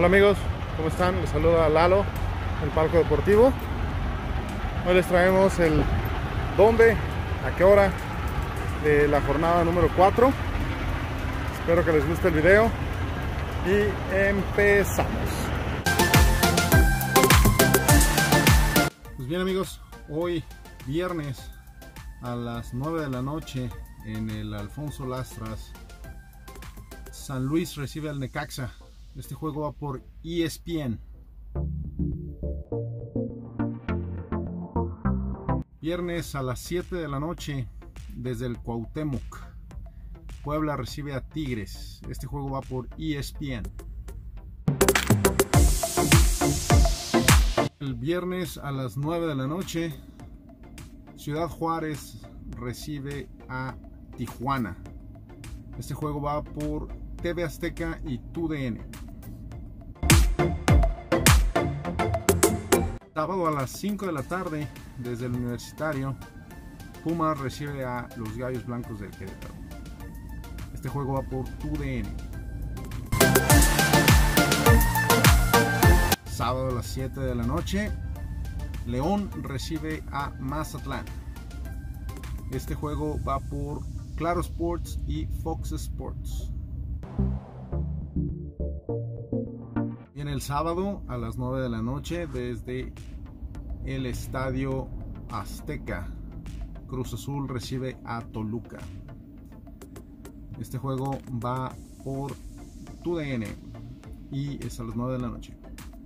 Hola amigos, ¿cómo están? Les saluda Lalo, el Palco Deportivo. Hoy les traemos el dónde, a qué hora de la jornada número 4. Espero que les guste el video y empezamos. Pues bien amigos, hoy viernes a las 9 de la noche en el Alfonso Lastras, San Luis recibe al Necaxa. Este juego va por ESPN. Viernes a las 7 de la noche desde el Cuauhtémoc, Puebla recibe a Tigres. Este juego va por ESPN. El viernes a las 9 de la noche, Ciudad Juárez recibe a Tijuana. Este juego va por TV Azteca y TUDN. Sábado a las 5 de la tarde, desde el Universitario, Pumas recibe a los Gallos Blancos del Querétaro. Este juego va por TUDN. Sábado a las 7 de la noche, León recibe a Mazatlán. Este juego va por Claro Sports y Fox Sports. Viene el sábado a las 9 de la noche desde el Estadio Azteca. Cruz Azul recibe a Toluca. Este juego va por TUDN y es a las 9 de la noche.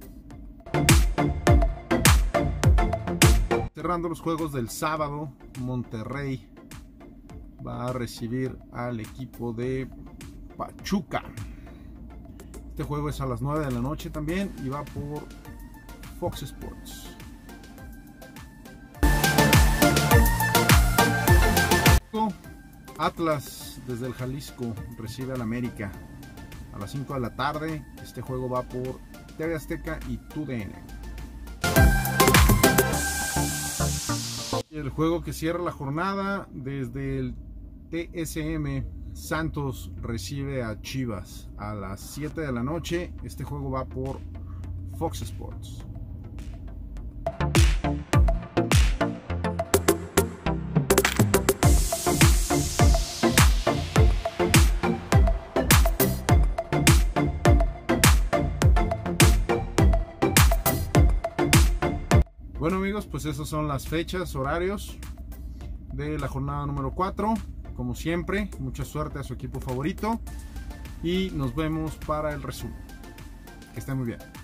Cerrando los juegos del sábado, Monterrey va a recibir al equipo de Pachuca. Este juego es a las 9 de la noche también y va por Fox Sports. Atlas desde el Jalisco recibe al América a las 5 de la tarde. Este juego va por TV Azteca y TUDN. Y el juego que cierra la jornada desde el TSM, Santos recibe a Chivas a las 7 de la noche. Este juego va por Fox Sports. Bueno amigos, pues esas son las fechas, horarios de la jornada número 4. Como siempre, mucha suerte a su equipo favorito y nos vemos para el resumen. Que estén muy bien.